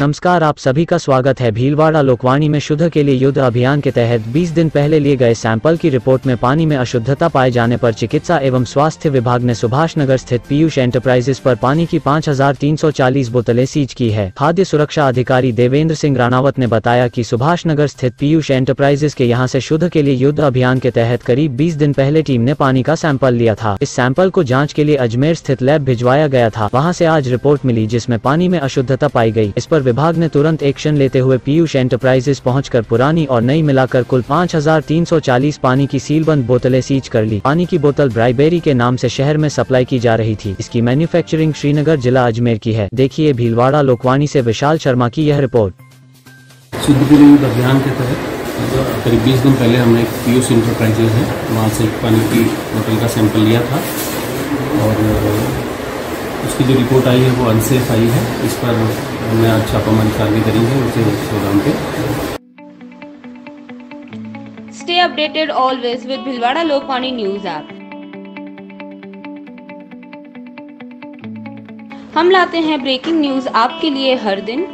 नमस्कार, आप सभी का स्वागत है। भीलवाड़ा लोकवाणी में शुद्ध के लिए युद्ध अभियान के तहत 20 दिन पहले लिए गए सैंपल की रिपोर्ट में पानी में अशुद्धता पाए जाने पर चिकित्सा एवं स्वास्थ्य विभाग ने सुभाष नगर स्थित पीयूष एंटरप्राइजेस पर पानी की 5340 बोतलें सीज की है। खाद्य सुरक्षा अधिकारी देवेंद्र सिंह राणावत ने बताया कि सुभाष नगर स्थित पीयूष एंटरप्राइजेस के यहां से शुद्ध के लिए युद्ध अभियान के तहत करीब 20 दिन पहले टीम ने पानी का सैंपल लिया था। इस सैंपल को जाँच के लिए अजमेर स्थित लैब भिजवाया गया था। वहाँ से आज रिपोर्ट मिली जिसमें पानी में अशुद्धता पाई गई। इस पर विभाग ने तुरंत एक्शन लेते हुए पीयूष एंटरप्राइजेस पहुंचकर पुरानी और नई मिलाकर कुल 5340 पानी की सीलबंद बोतलें सीज कर ली। पानी की बोतल ब्राइबेरी के नाम से शहर में सप्लाई की जा रही थी। इसकी मैन्युफैक्चरिंग श्रीनगर जिला अजमेर की है। देखिए भीलवाड़ा लोकवाणी से विशाल शर्मा की यह रिपोर्ट। शुद्ध के लिए युद्ध अभियान के तहत करीब 20 दिन पहले हमने एक पीयूष एंटरप्राइजेज है वहाँ से पानी की बोतल का सैंपल लिया था और उसकी जो रिपोर्ट आई है वो अनसेफ आई है। इस पर हमने आज छापामारी कार्रवाई करी है उसे गोदाम पे। Stay updated always with Bhilwara Lokvani News app. हम लाते हैं ब्रेकिंग न्यूज आपके लिए हर दिन।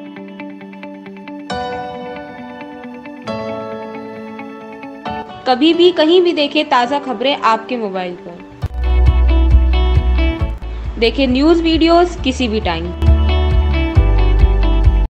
कभी भी कहीं भी देखें ताज़ा खबरें आपके मोबाइल पर। देखें न्यूज़ वीडियोस किसी भी टाइम।